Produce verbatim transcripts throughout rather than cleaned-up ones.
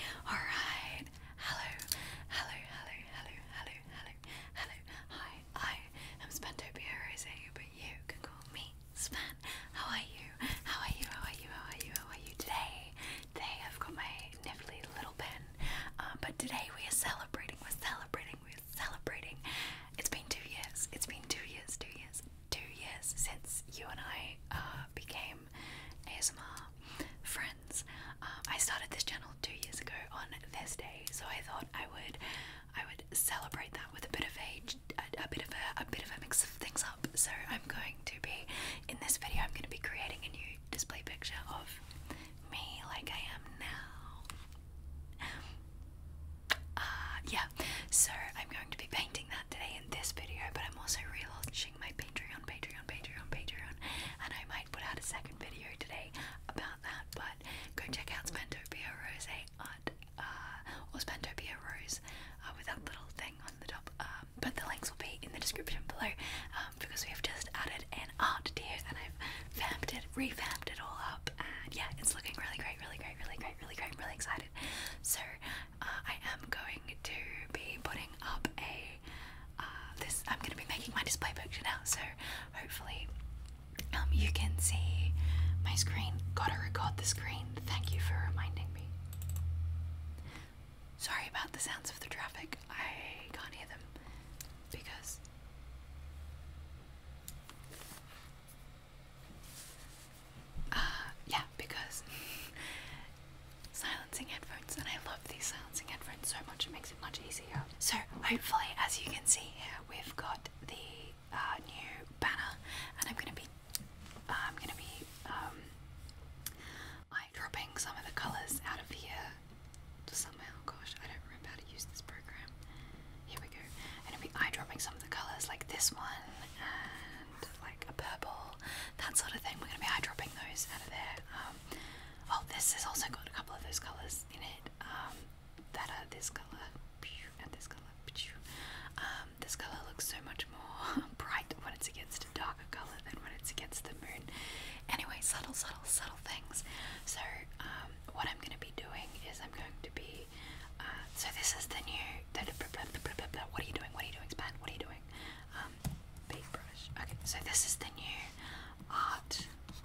Alright. Hello, hello, hello, hello, hello, hello, hello. Hi, I am Spantopia Rosé, but you can call me Span. How are you? How are you? How are you? How are you? How are you today? Today I've got my niffly little pen. Um, but today we are celebrating, we're celebrating, we're celebrating. It's been two years. It's been two years, two years, two years since you and I uh, became A S M R friends. Um, I started this channel two years ago on this day, so I thought I would, I would celebrate that with a bit of a, a, a bit of a, a bit of a mix of things up. So I'm going to be in this video. I'm going to be creating a new display picture of me, like I am now. Uh, yeah. So I'm going to be painting that today in this video, but I'm also relaunching my Patreon, Patreon, Patreon, Patreon, and I might put out a second video today about that. But go check out Spantopia Rosé art, uh, or Spantopia Rose, uh, with that little thing on the top. Um, but the links will be in the description below, um, because we have just added an art tier, and I've vamped it, revamped it all up, and yeah, it's looking really great, really great, really great, really great. I'm really excited. So uh, I am going to be putting up a uh, this. I'm going to be making my display picture now, so hopefully um, you can see my screen. Gotta record the screen. Thank you for reminding me. Sorry about the sounds of the traffic. I can't hear them because uh, yeah, because silencing headphones, and I love these silencing headphones so much. It makes it much easier. So hopefully, as you can see here, we've got the uh, new banner, and I'm gonna be, uh, I'm gonna be um, eye dropping some of the colours out of here somehow. Gosh, I don't remember how to use this program. Here we go. I'm gonna be eye dropping some of the colours, like this one and like a purple, that sort of thing. We're gonna be eye dropping those out of there. Um, oh, this has also got a couple of those colours in it. Um, that are this colour and this colour. Um, this colour looks so much more bright when it's against a darker colour than when it's against the moon. Anyway, subtle, subtle, subtle things. So, um, what I'm going to be doing is I'm going to be, uh, so this is the new, what are you doing, what are you doing, Span, what are you doing, um, paintbrush. Okay, so this is the new art.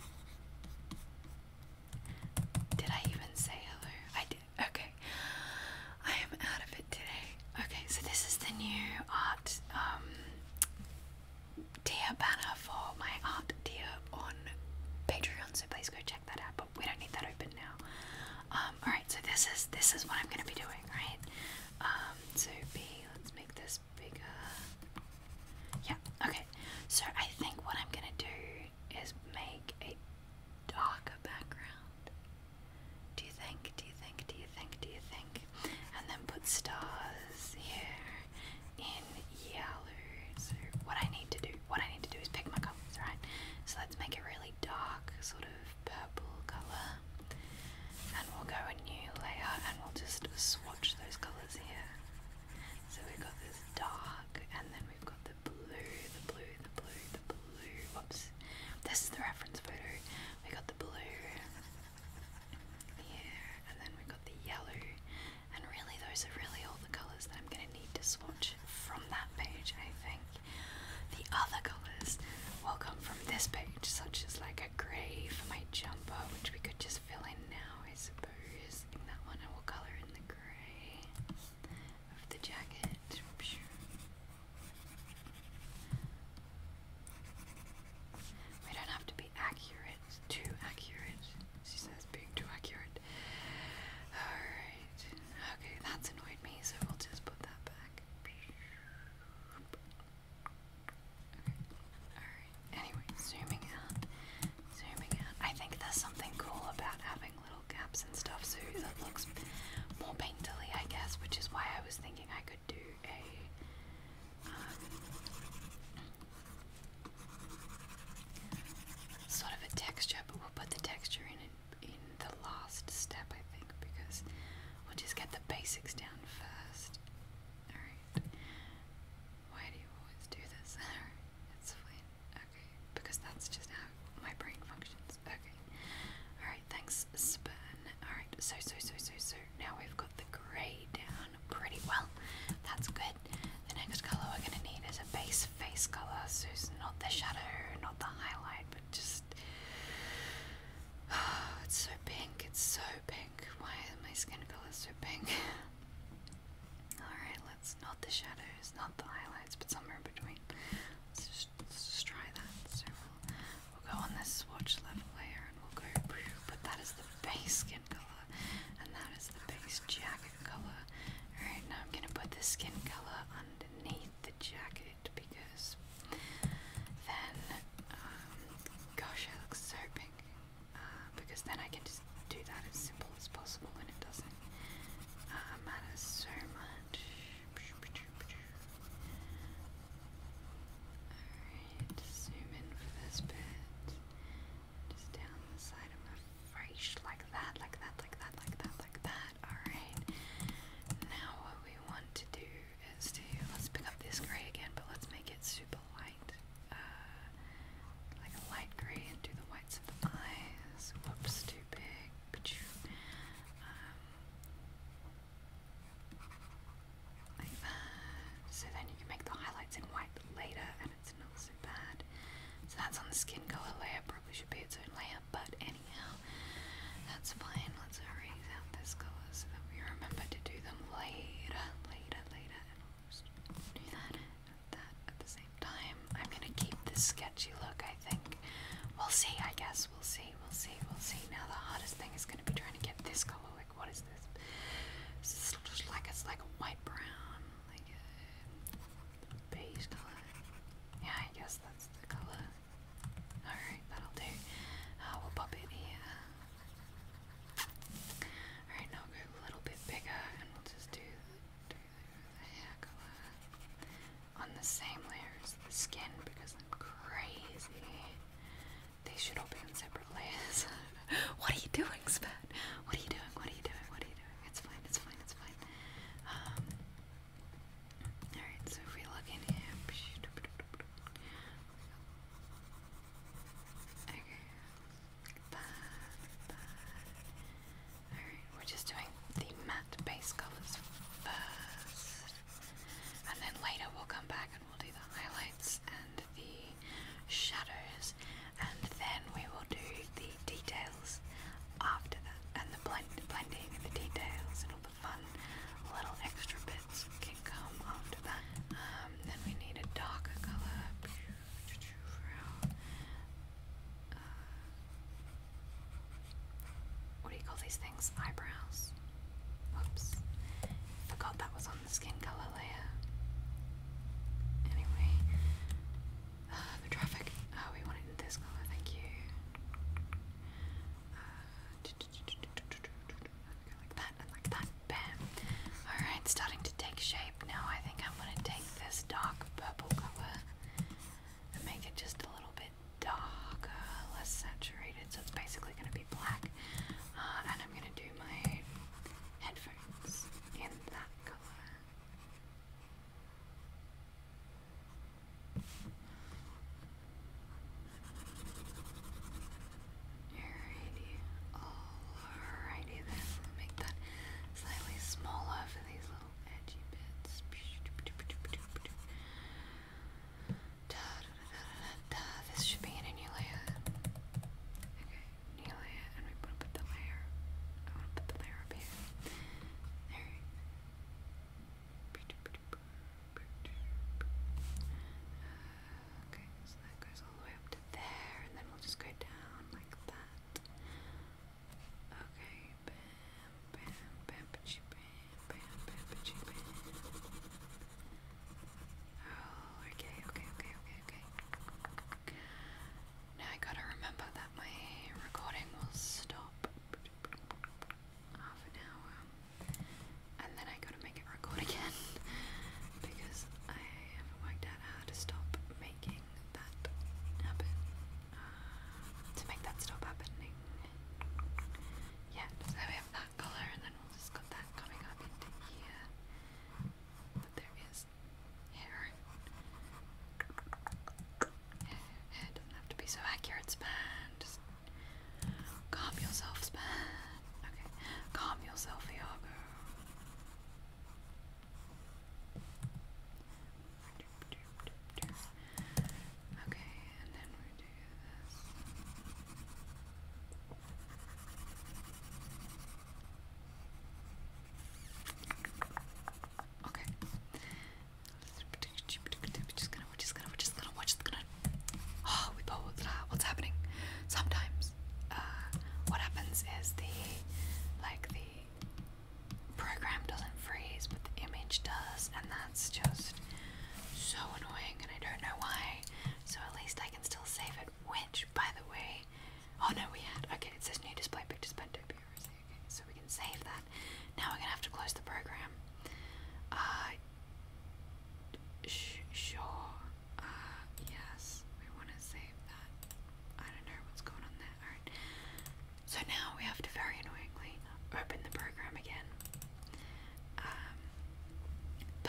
Did I even say hello? I did. Okay. I am out of it today. Okay, so this is the new art um, tier banner for my art tier on Patreon, so please go check that out, but we don't need that open now. Um, alright, so this is this is what I'm going to be doing, right? Um, so B, let's make this bigger. Yeah, okay. So I think what I'm going to do is make a darker background. Do you think, do you think, do you think, do you think? And then put stars here in yellow. So what I need to do, what I need to do is pick my colors, right? So let's make it really dark, sort of purple color. And we'll go a new layer and we'll just swatch those colors here. So we've got this dark, and then we've got the blue, the blue, the blue, the blue. Whoops. This is the reference photo. We got the blue here, and then we got the yellow, and really those are really all the colours that I'm going to need to swatch from that page. I think the other colours will come from this page, such as like a grey for my jumper, which we could just fill in now, I suppose. In that one I will colour in the grey of the jacket. We don't have to be accurate, too accurate. She says being too accurate. Alright. Okay, that's annoyed me, so we'll just put that back. Okay. Alright. Anyway, zooming out. Zooming out. I think there's something cool about having little gaps and stuff, so that looks more painterly, I guess, which is why I was thinking I could do a um, sort of a texture, but we'll put the texture in in the last step, I think, because we'll just get the basics down first. Alright. Why do you always do this? Alright, it's fine. Okay, because that's just how my brain functions. Okay. Alright, thanks, Span. Alright, so, so, so, so, so, now we've got so pink. Alright, let's, not the shadows, not the highlights, but somewhere in between. Let's just, let's just try that. So we'll, we'll go on this swatch level layer and we'll go, but that is the base skin color, and that is the base jacket color. Alright, now I'm gonna put the skin color underneath the jacket because then, um, gosh, it looks so pink. Uh, because then I can just do that as simple as possible and it doesn't uh, matter so much. Alright, zoom in for this bit. Just down the side of my face, like that, like that, like that, like that, like that. Alright. Now what we want to do is to, let's pick up this grey again, but let's make it super light. Uh, like a light grey and do the whites of the eyes. Whoops, too big. Um, like that. So then you can make the highlights in white later and it's not so bad. So that's on the skin color layer, probably should be its own layer, but anyhow, that's fine. Let's erase out this color so that we remember to do them later, later, later, and we'll just do that and that at the same time. I'm gonna keep this sketchy look, I think. We'll see, I guess. We'll see, we'll see, we'll see. Now the hardest thing is gonna be trying to get this color. Like, what is this? It's just like, it's like a white brown, like a beige color. Yeah, I guess that's the color. Alright, that'll do. Uh, we'll pop it here. Alright, now we'll go a little bit bigger and we'll just do, do the hair color on the same layer as the skin because I'm crazy. These should all be on separate layers. What are you doing, Spat? What are you doing? What are you doing? What are you doing?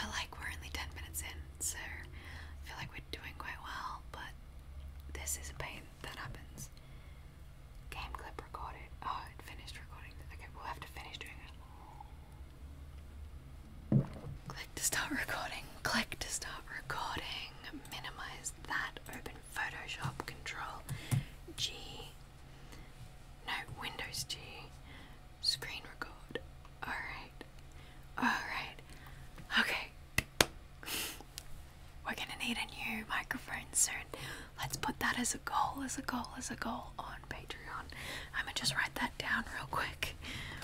but like we're only ten minutes in, so I feel like we're doing quite well, but this is a pain that happens. Game clip recorded. Oh, it finished recording. Okay, we'll have to finish doing it. Click to start recording. Click to start recording. Minimize that. Open Photoshop. Control G. No, Windows G. Screen record. Alright. Alright. Okay. We're gonna need a new microphone soon. Let's put that as a goal, as a goal, as a goal on Patreon. I'm gonna just write that down real quick.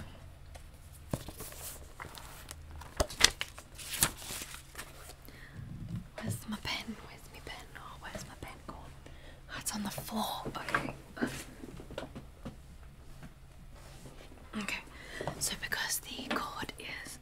Where's my pen? Where's my pen? Oh, where's my pen gone? Oh, it's on the floor. Okay. Okay. So because the cord is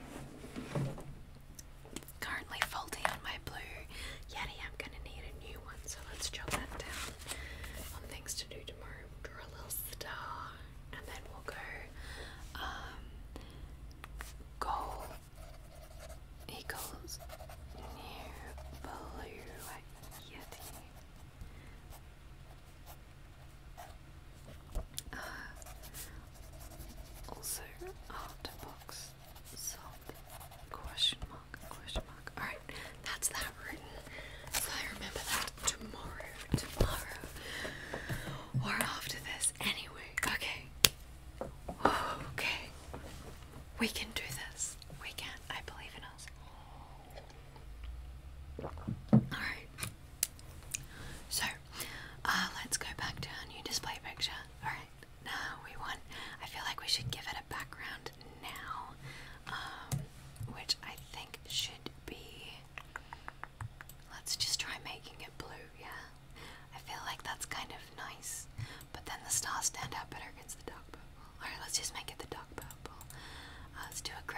currently faulty on my Blue Yeti, I'm gonna need a new one. So let's jot that down on things to do tomorrow. We'll draw a little star, and then we'll go um, goal equals new Blue Yeti. Uh, also, art box sub question mark question mark. Alright, that's that written. So I remember that tomorrow, tomorrow, or after this. Anyway, okay. Okay. We can do this. We can. I believe in us. Alright. So, uh, let's go back to our new display picture. Alright. Now we want, I feel like we should give it a background now, um, which I think should be, let's just try making it blue, yeah? I feel like that's kind of nice, but then the stars stand out better against the dark purple. Alright, let's just make it the dark purple. Uh, let's do a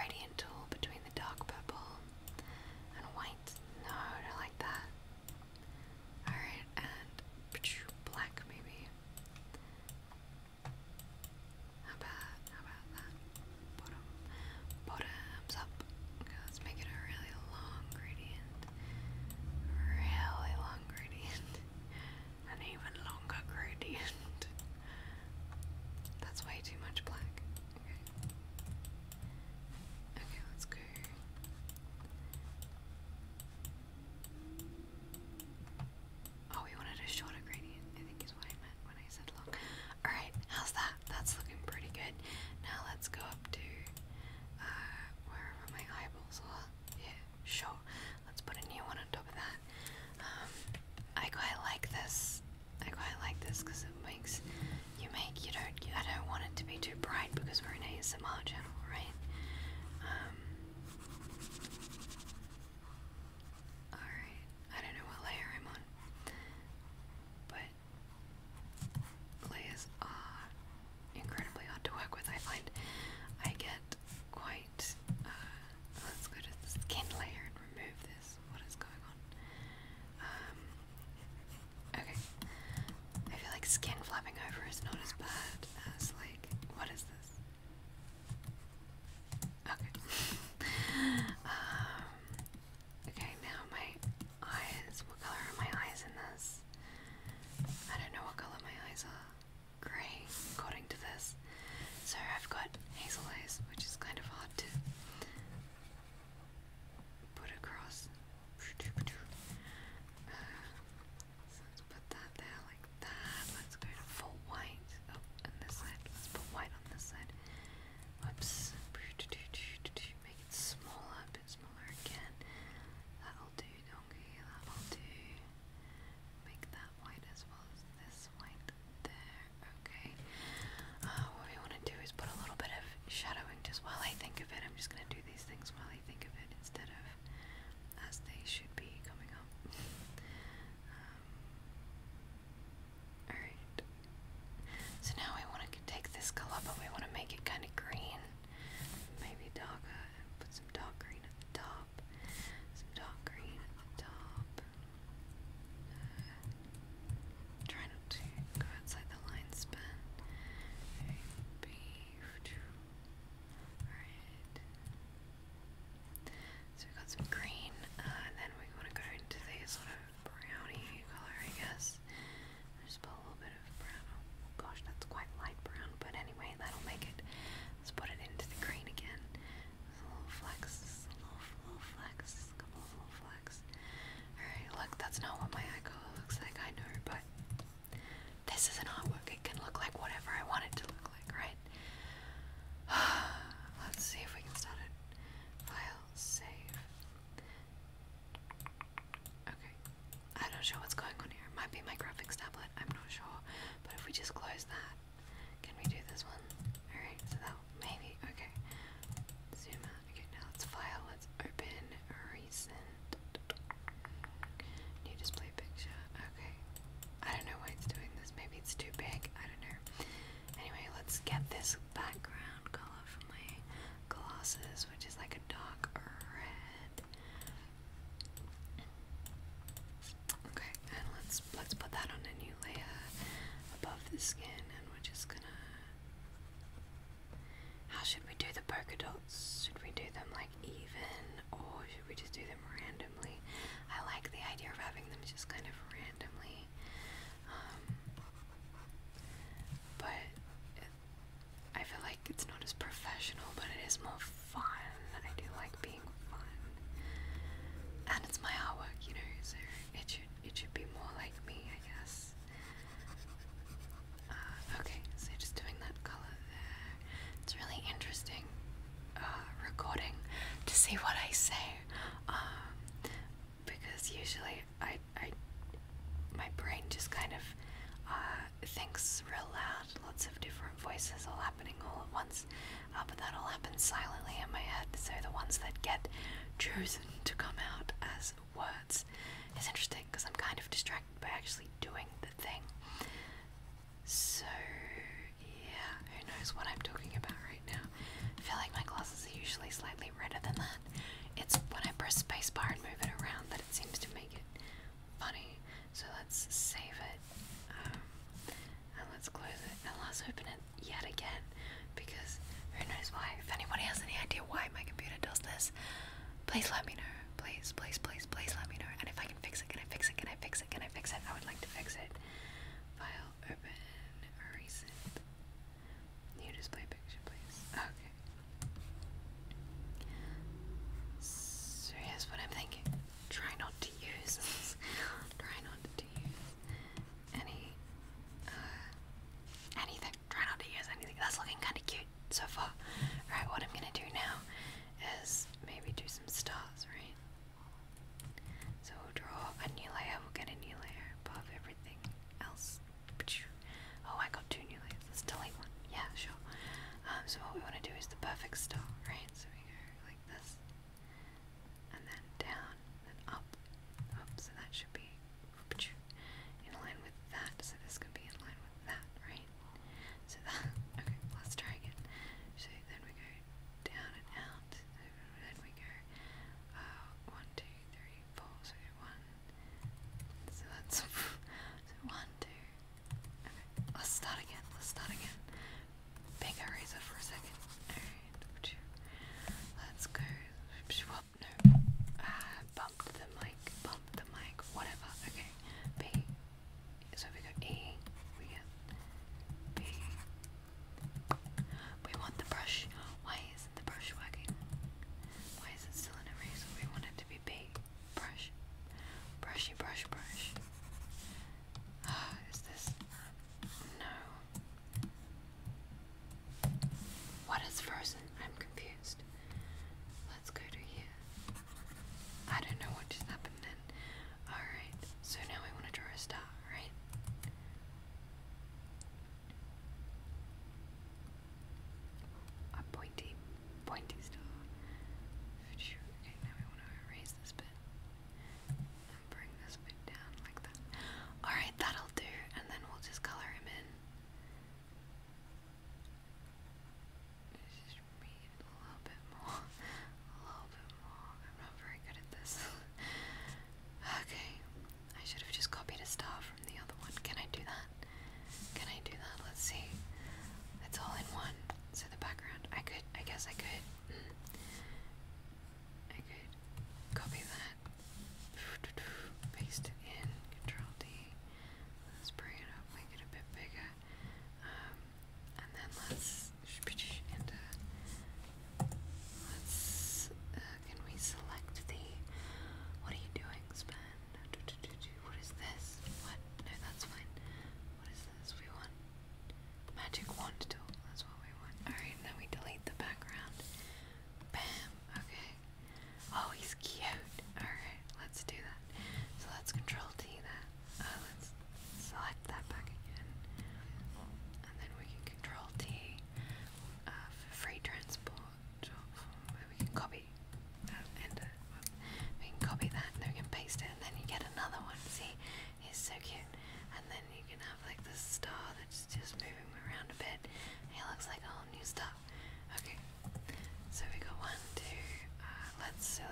glasses, which is like a dark red. Okay, and let's let's put that on a new layer above the skin, and we're just gonna. How should we do the polka dots? Should we do them like even, or should we just do them randomly? I like the idea of having them just kind of randomly. Um, but it, I feel like it's not as professional, but it is more fun. I do like being fun, and it's my artwork, you know. So it should it should be more like me, I guess. Uh, okay, so just doing that color there. It's really interesting uh, recording to see what I say, um, because usually I, I, my brain just kind of uh, thinks real loud, lots of different voices all happening all at once, uh, but that all happens silently in my head, so the ones that get chosen to come out as words is interesting, because I'm kind of distracted by actually doing the thing. So yeah, who knows what I'm talking about right now. I feel like my glasses are usually slightly redder than that. It's when I press spacebar and move it around that it seems to make it funny. So let's save it, um, and let's close it, and let's open it yet again, because who knows why. If anybody has any idea why my computer does this, please let me know. Please, please, please, please let me know. And if I can fix it, can I fix it, can I fix it, can I fix it? I would like to fix it. File, open, recent. New display picture, please. Okay. So here's what I'm thinking. Try not to use try not to use any uh anything. Try not to use anything. That's looking kinda cute so far. Alright, what I'm gonna do now is maybe do some stars, right?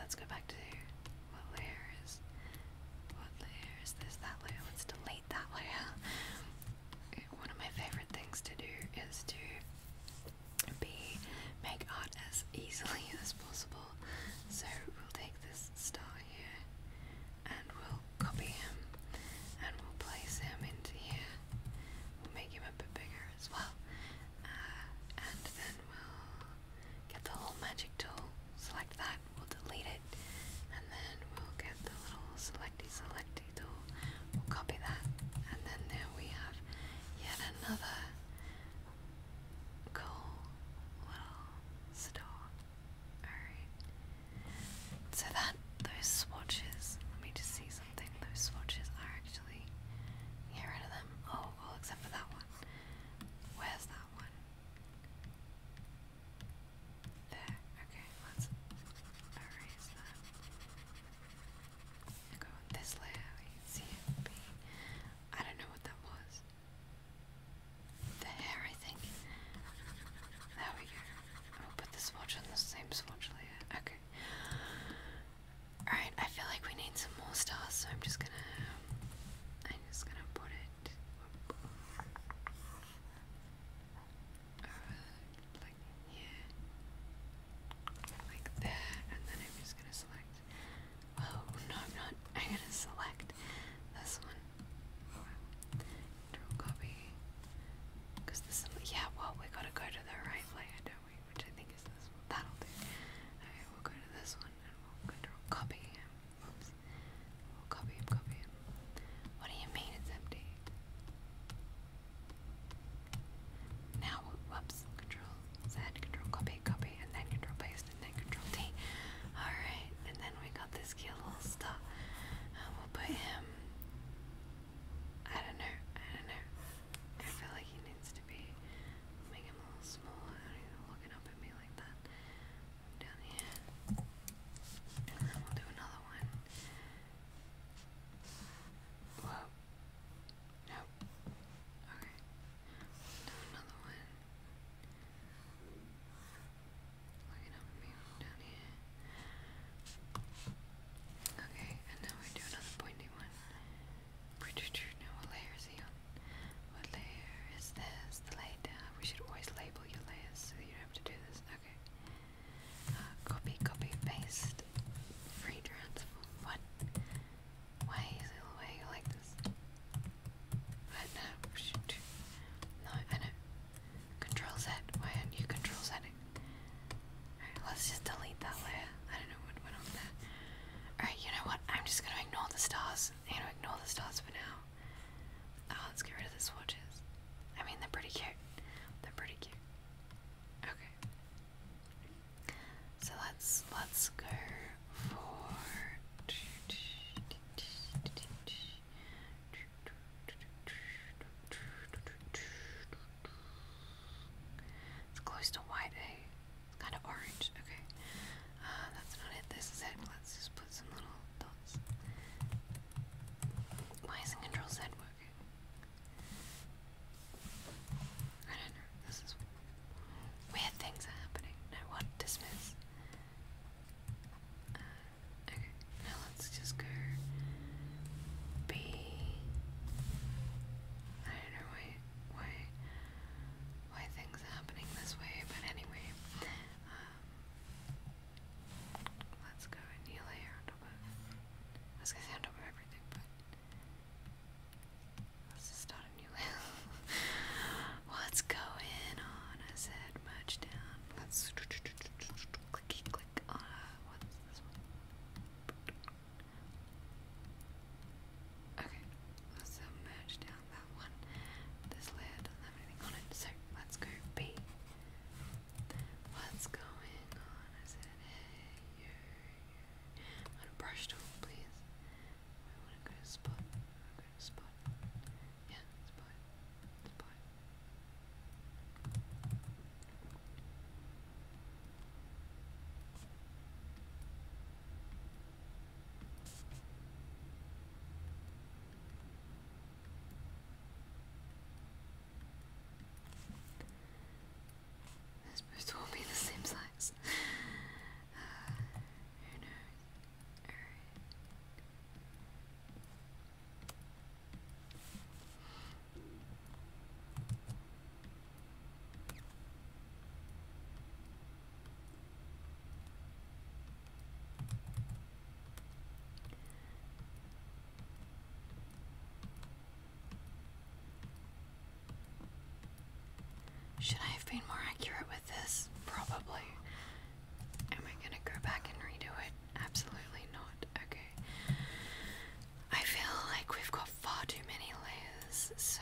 let's go back to what layer is what layer is this? That layer. Let's delete that layer. One of my favorite things to do is to be make art as easily as possible. So we'll take this star here and we'll copy him and we'll place him into here. We'll make him a bit bigger as well. Uh, and then we'll get the little magic tool, select that, we'll delete it, and then we'll get the little selecty selecty tool, we'll copy that, and then there we have yet another Should I have been more accurate with this? Probably. Am I gonna go back and redo it? Absolutely not. Okay. I feel like we've got far too many layers, so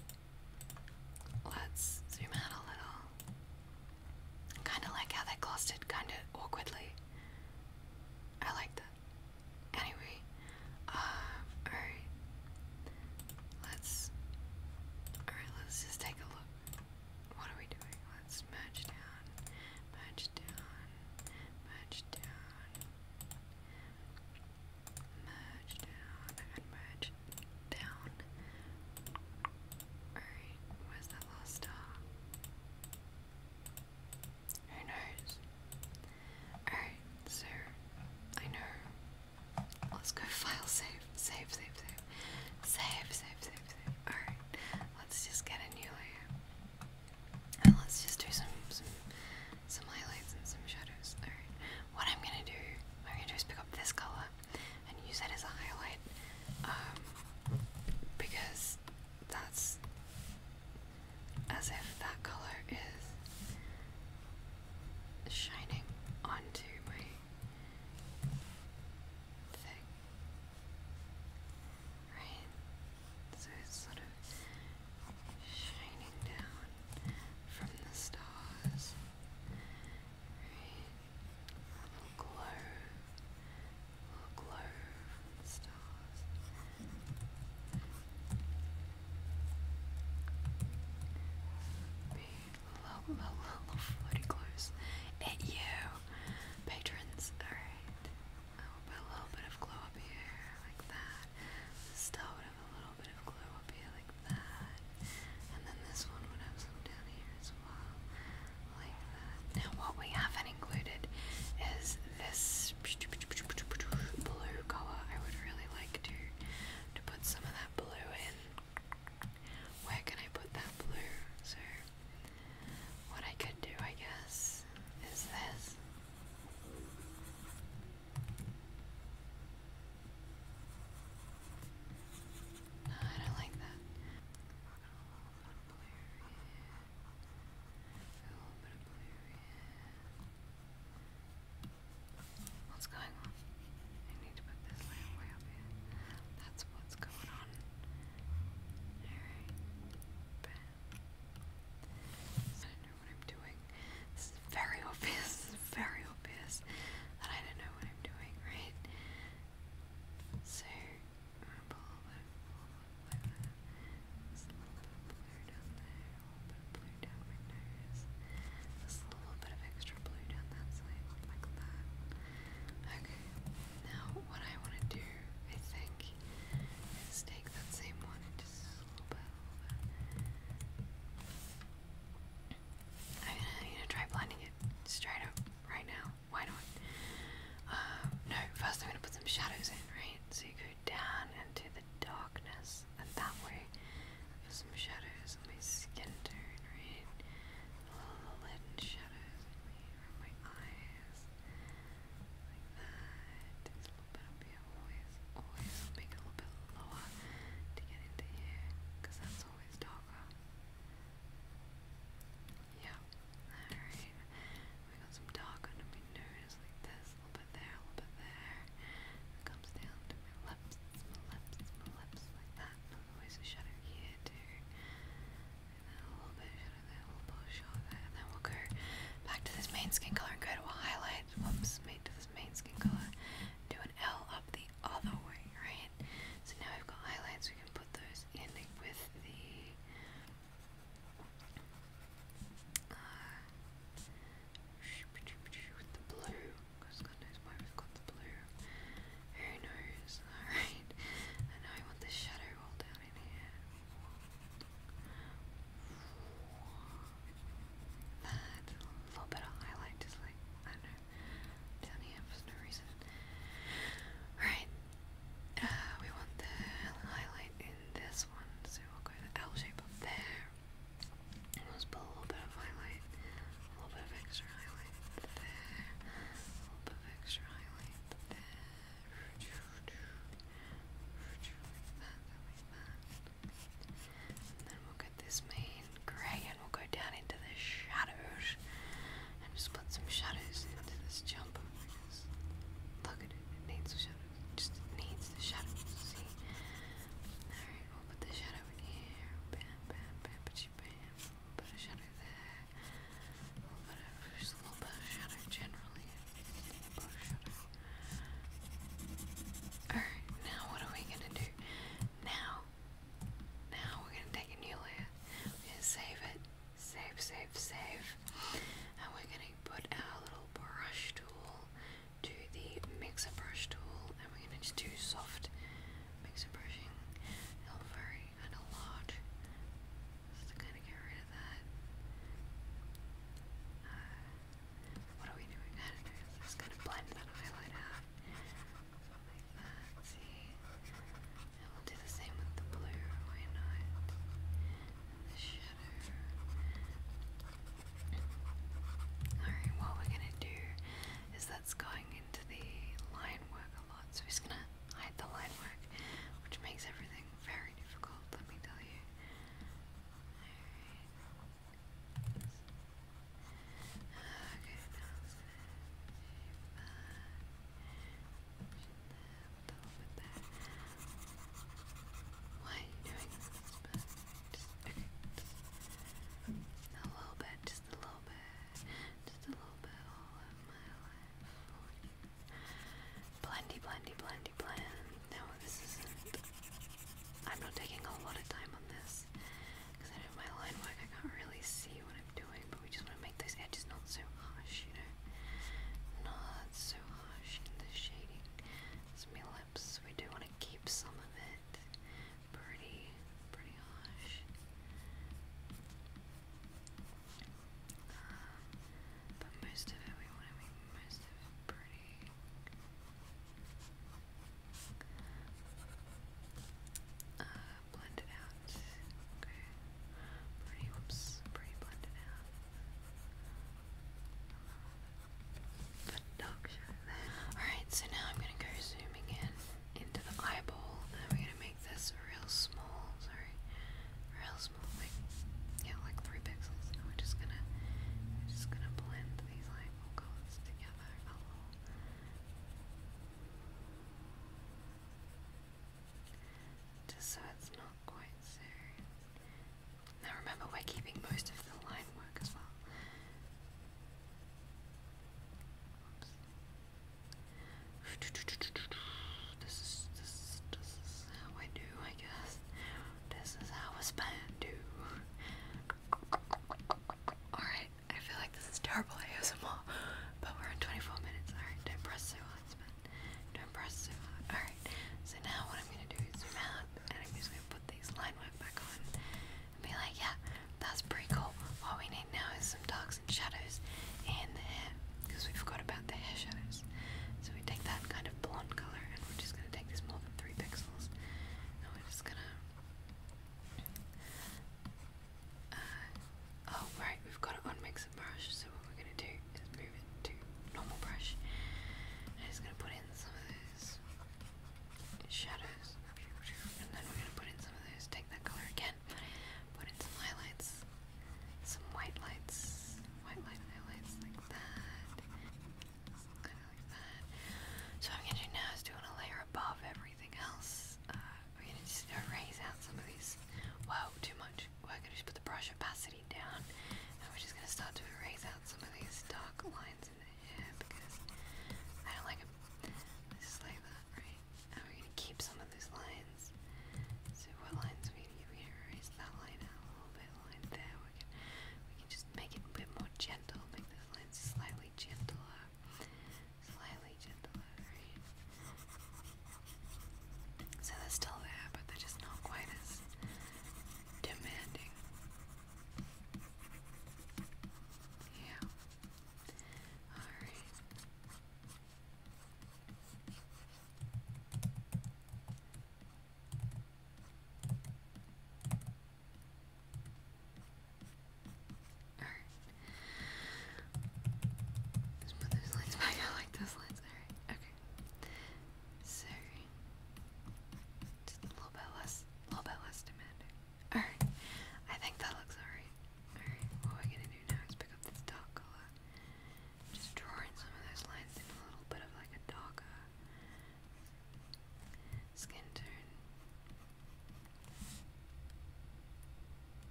let's zoom out a little. Kind of like how they glossed it kind of awkwardly. I like that. Anyway, uh, alright. Let's, alright, let's just take a look. What are we doing? Let's merge down, merge down, merge down, merge down, and merge down. Alright, where's that last star? Who knows? Alright, so I know. Let's go file save. Save, save, save. Save, save, save, save. Alright, let's just get a new layer. And let's just do some some some highlights and some shadows. Alright. What I'm gonna do, what I'm gonna do is pick up this colour and use it as a highlight. Um because that's as if that colour is shining onto my thing. Right? So it's sort of shining down from the stars. Right? A little glow. A little glow from the stars. Be little, little, little floaty glows at you, patrons. Alright. I'll put a little bit of glow up here, like that. The star would have a little bit of glow up here, like that. And then this one would have some down here as well, like that. Now, what we haven't included is this blue color. I would really like to to put some of that blue in. Where can I put that blue? So, what I could do, I guess, is this. No, I don't like that. A little bit of blue here. A little bit of blue here. What's going on? I need to put this layer way up here. That's what's going on. Alright. Bam. I don't know what I'm doing. This is very obvious. This is very obvious that I don't know what I'm doing, right? So, I'm gonna put a little bit of blue like that. Just a little bit of blue down there. A little bit of blue down my nose. Just a little bit of extra blue down that side, like that. Okay. Now, what I want to do, I think, is take that same one and just a little bit, a little bit. I'm gonna, I'm gonna try blending it straight up right now. Why not? Um, no, first I'm gonna put some shadows in, right? So you go down into the darkness, and that way, put some shadows on my skin tone, right? A little hidden shadows on my, around my eyes, like that. Just a little bit up here, always, always make it a little bit lower to get into here, because that's always darker. Yeah, alright. We got some dark under my nose like this, a little bit there, a little bit there. It comes down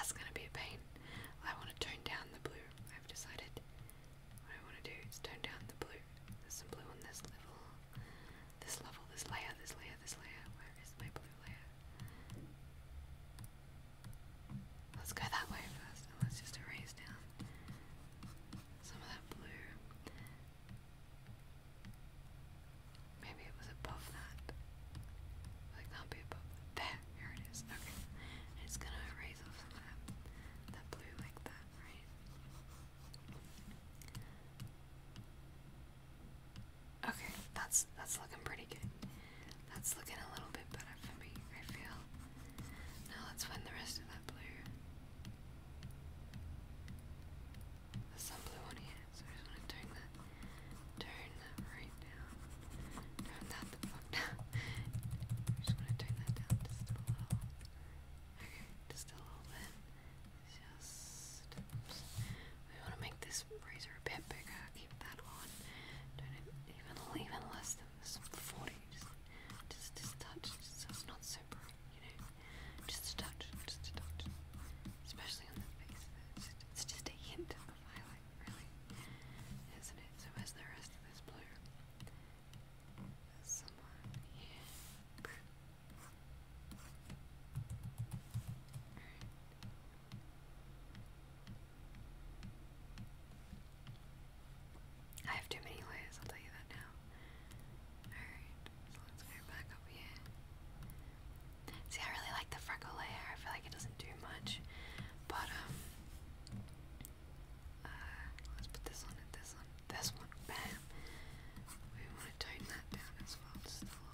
that's gonna be a pain. I want to tone down the blue. I've decided what I want to do is tone down the blue. There's some blue on this level, this level, this layer, this layer, this layer. Where is my blue layer? Let's go that way first, and let's just erase down some of that blue. Maybe it was above that. Well, it can't be above that. There, here it is. Okay. And it's gonna erase off some of that, that blue like that, right? Okay, that's that's looking pretty good. That's looking a little bit better for me, I feel. Now let's find the rest of that blue. There's some blue on here, so I just want to turn that, turn that right down. Turn that the fuck down. I just want to turn that down just a little. Okay, just a little bit. Just, oops. We want to make this razor a bit bigger. Keep that on. Turn it even, even less than this forty. Just, just, just touch, just so it's not so bright, you know. Just a touch, just a touch. Especially on the face. It's just, it's just a hint of highlight, really, isn't it? So where's the rest of this blue? There's some on here. I have too many layers, I'll tell you that now. Alright, so let's go back up here. See, I really like the freckle layer. I feel like it doesn't do much. But, um, uh, let's put this on and this on. This one, bam. We want to tone that down as well, just a little.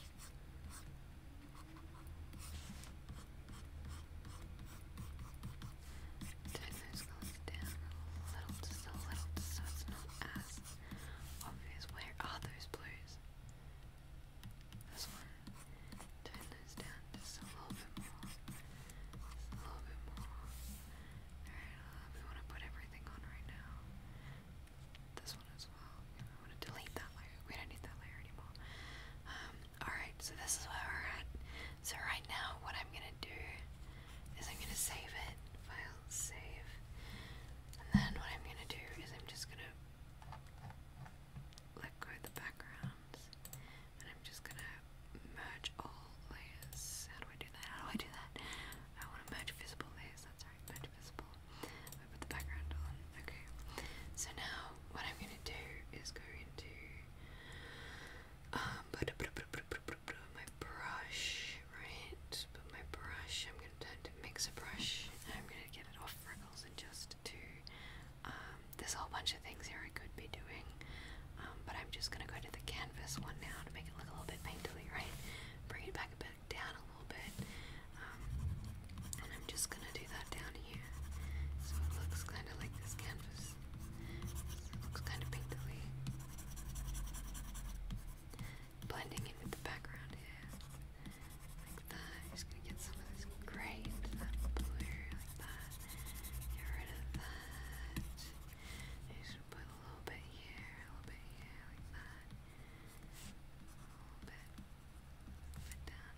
Turn those colors down a little, just a little, just so it's not as obvious. Where are those blues? This one. Turn those down just a little bit more. Just a little bit more. Alright, uh, we want to put everything on right now. This one as well. We want to delete that layer. We don't need that layer anymore. Um, alright, so this is where we're at. So right now, what I'm going to do is I'm going to save it. File, save. And then what I'm going to do is I'm just going to let go of the backgrounds. And I'm just going to merge all layers. How do I do that? How do I do that? I want to merge visible layers. That's right, merge visible. I put the background on. Okay. So now what I'm going to do is go into um, my brush, right? But my brush, I'm going to turn to mix a brush. And I'm going to get it off freckles and just to, um, there's a whole bunch of things here I could be doing. Um, but I'm just going to go to the canvas one now to make it look a little bit painterly, right? Bring it back a bit down a little bit. Um, and I'm just going to do that down here. So it looks kind of like this canvas. It looks kind of painterly. Blending in with the background here. Like that. Just going to get some of this gray into that blue, like that. Get rid of that. I'm just going to put a little bit here, a little bit here, like that. A little bit. A little bit down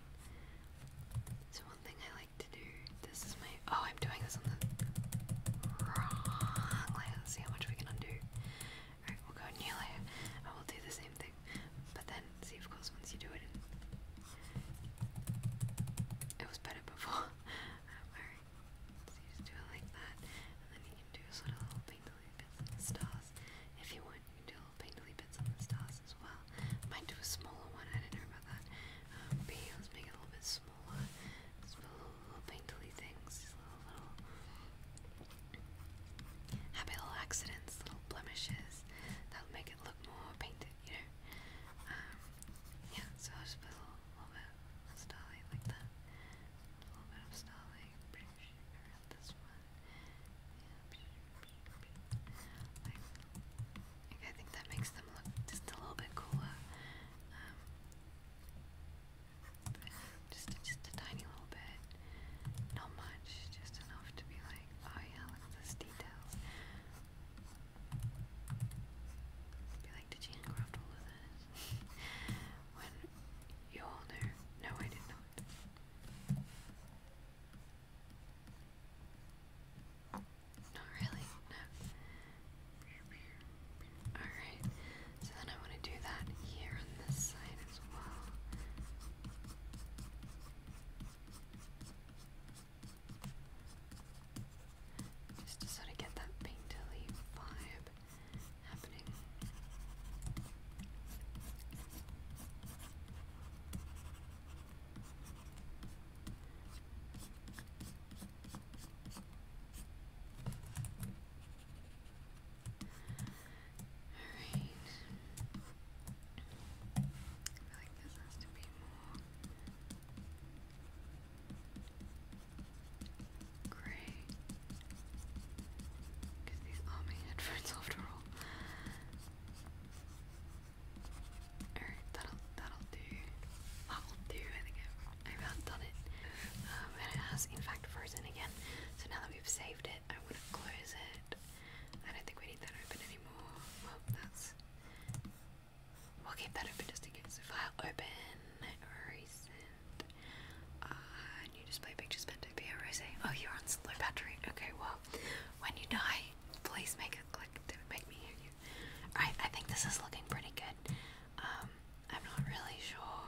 it's low battery. Okay, well, when you die, please make it click to make me hear you. Alright, I think this is looking pretty good. Um, I'm not really sure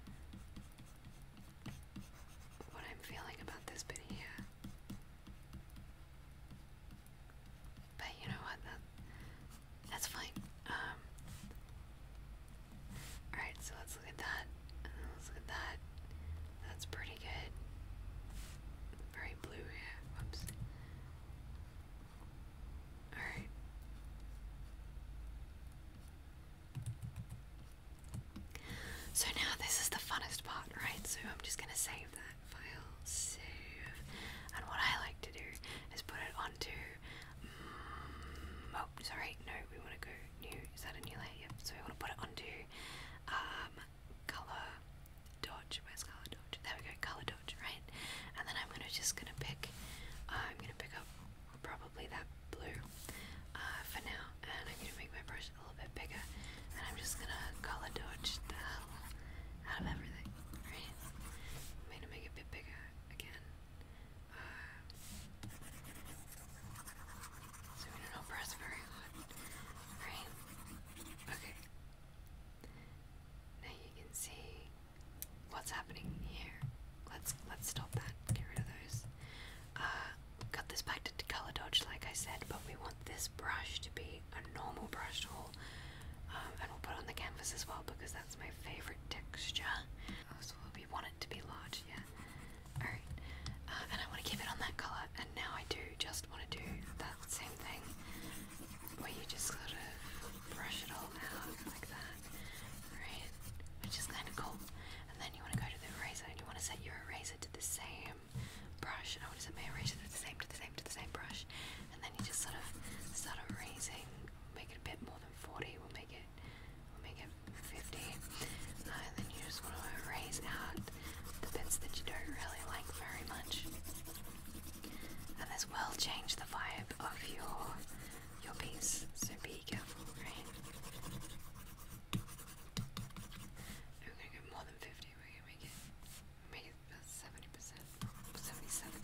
what I'm feeling about this bit here. But you know what, that, that's fine. Um, Alright, so let's look at that. Let's look at that. That's pretty good. Very blue here. Whoops. Alright. So now this is the funnest part, right? So I'm just gonna save that file. Save. And what I like to do is put it onto... Mm, oh, sorry. No, we want to go new. Is that a new layer? Yep. So we want to put it onto um, color dodge. Where's color dodge? There we go. Color dodge, right? And then I'm gonna just gonna pick. Uh, I'm gonna pick up probably that blue uh, for now, and I'm gonna make my brush a little bit bigger, and I'm just gonna color dodge the hell out of everything, right? I'm gonna make it a bit bigger again. Uh, so we don't press very hard, right? Okay. Now you can see what's happening here. Let's let's stop that. Get rid of those. Uh, cut this back to color dodge, like I said, but we want this brush to be a normal brush tool, um, and we'll put it on the canvas as well because that's my favorite texture. Oh, so we want it to be large, yeah. All right, uh, and I want to keep it on that color. And now I do just want to do that same thing, where you just sort of brush it all out like that, right? Which is kind of cool. And then you want to go to the eraser, and you want to set your eraser to the same brush. I want to set my eraser to the same, to the same, to the same brush. And then you just sort of start erasing. Make it a bit more than forty. We'll make it, we'll make it fifty. Uh, and then you just want to erase out the bits that you don't really like very much. And this will change the vibe of your your piece. So be careful, right? We're gonna go more than fifty. We're gonna make it make it about seventy percent, seventy-seven.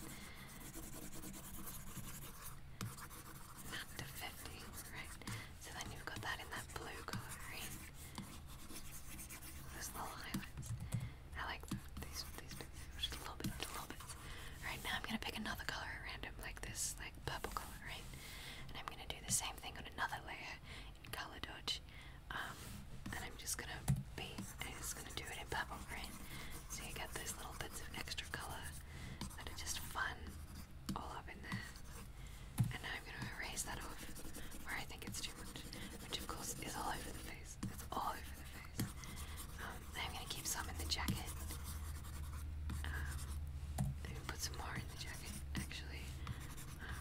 Not to fifty, right? So then you've got that in that blue color, right? Those little highlights. I like the, these these bits. Just a little bit, a little bit. Alright, now I'm gonna pick another color at random, like this, like purple color, right? And I'm gonna do the same thing on another layer in color dodge. Um, and I'm just gonna be, I'm just gonna do it in purple, right? So you get those little bits of extra color that are just fun all up in there. And now I'm gonna erase that off where I think it's too much, which of course is all over the face. It's all over the face. Um, I'm gonna keep some in the jacket. Um, I'm gonna put some more in the jacket, actually. Um,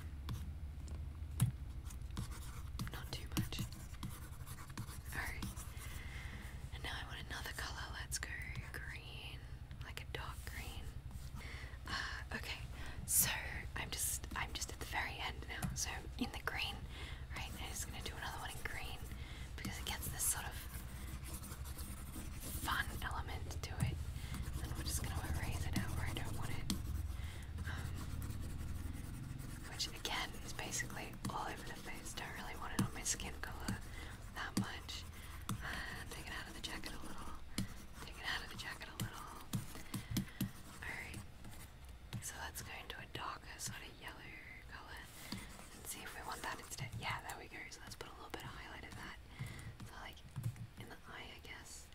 not too much. Alright. And now I want another color. Let's go green, like a dark green. Uh, okay, so I'm just I'm just at the very end now. So in the green, right? I'm just gonna do another one in green because it gets this sort of fun element to it. And we're just gonna erase it out where I don't want it. Um, which again is basically all over the face. Don't really want it on my skin color that much. Uh, take it out of the jacket a little. Take it out of the jacket a little. Alright. So let's go into a darker sort of yellow color and see if we want that instead. Yeah, there we go. So let's put a little bit of highlight of that. So like in the eye, I guess.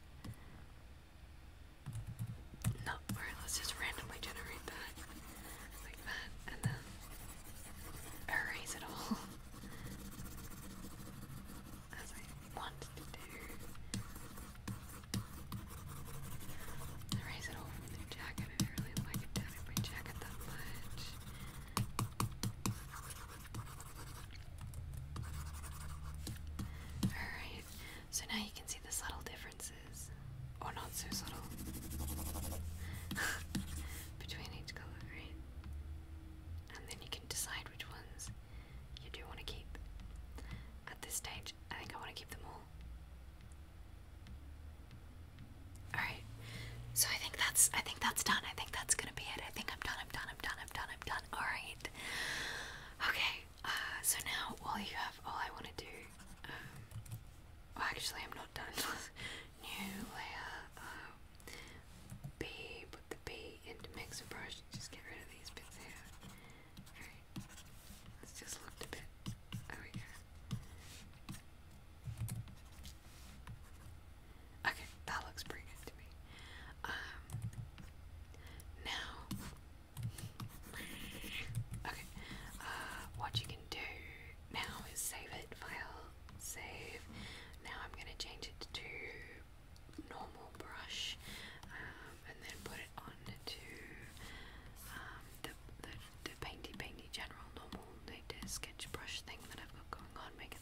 No, alright, let's just randomly generate that. Like that. And then erase it all. As I want to do. Erase it all from the jacket. I don't really like it down in my jacket that much. Alright, so now you can see the subtle differences, or not so subtle, between each color, right? And then you can decide which ones you do want to keep. At this stage, I think I want to keep them all. Alright, so I think that's I think that's done. I think that's gonna be it. I think I'm done, I'm done, I'm done, I'm done, I'm done. Alright.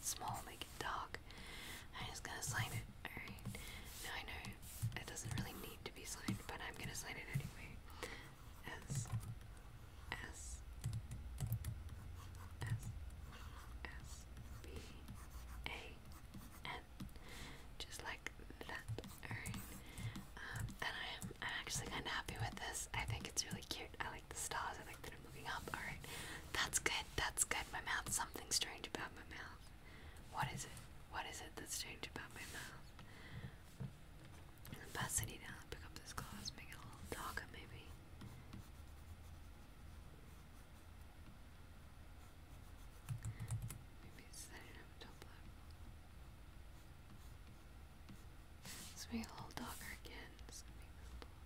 small, make it dark. I'm just gonna sign it. Alright. Now I know it doesn't really need to be signed, but I'm gonna sign it anyway. S S S S B A N. Just like that. Alright. Um, and I am I'm actually kinda happy with this. I think it's really cute. I like the stars, I like that I'm looking up. Alright. That's good, that's good. My mouth, something strange about my mouth. What is it? What is it that's strange about my mouth? Opacity down, pick up this glass, make it a little darker maybe. Maybe set it over top left. Let's make it a little darker again. Just make this a little.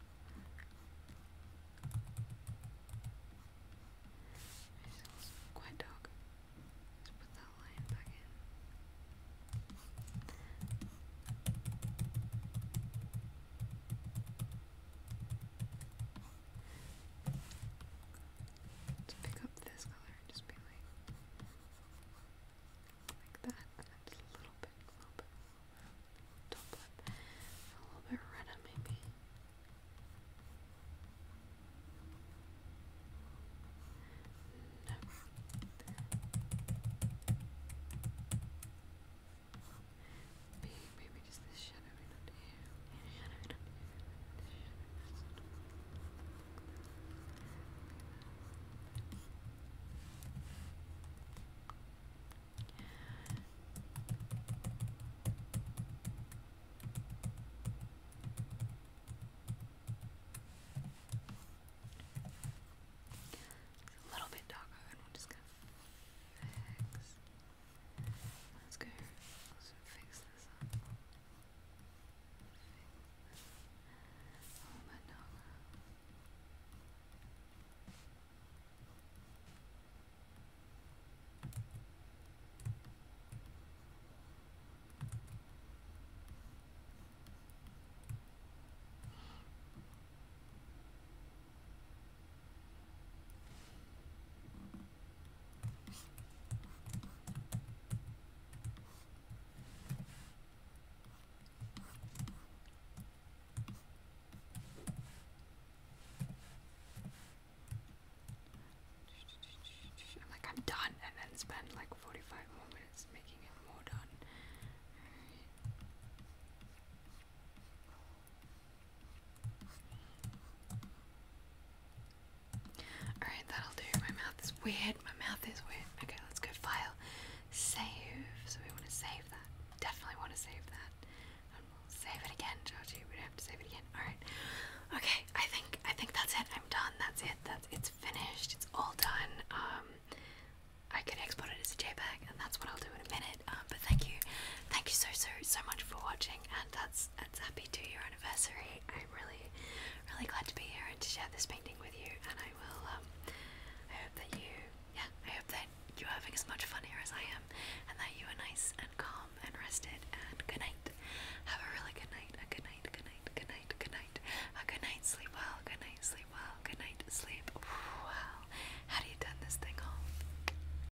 It's quite dark. Let's put that line back in. Let's pick up this color and just be like, like that, and then just a little bit, a little bit, top lip, a little bit redder maybe. No. Maybe, maybe just this shadowing under here. Shadowing under here. It's a little bit darker, and we're just gonna fix. Let's go. Let's fix this up. Fix this. A little bit darker. I'm like, I'm done, and then spend like forty-five more minutes making it more done. Alright, that'll do. My mouth is weird. My mouth is weird. Okay, let's go file. Save. So we want to save that. Definitely want to save that. And we'll save it again, Georgie. We don't